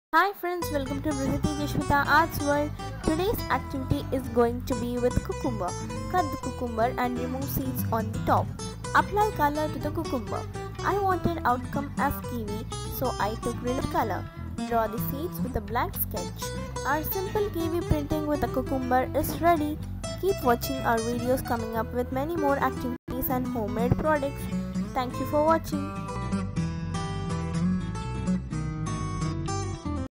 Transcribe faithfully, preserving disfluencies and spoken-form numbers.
Hi friends, welcome to Brihati Jashwita Arts World. Today's activity is going to be with cucumber. Cut the cucumber and remove seeds on the top. Apply color to the cucumber. I wanted outcome as kiwi, so I took red color. Draw the seeds with a blank sketch. Our simple kiwi printing with a cucumber is ready. Keep watching our videos coming up with many more activities and homemade products. Thank you for watching.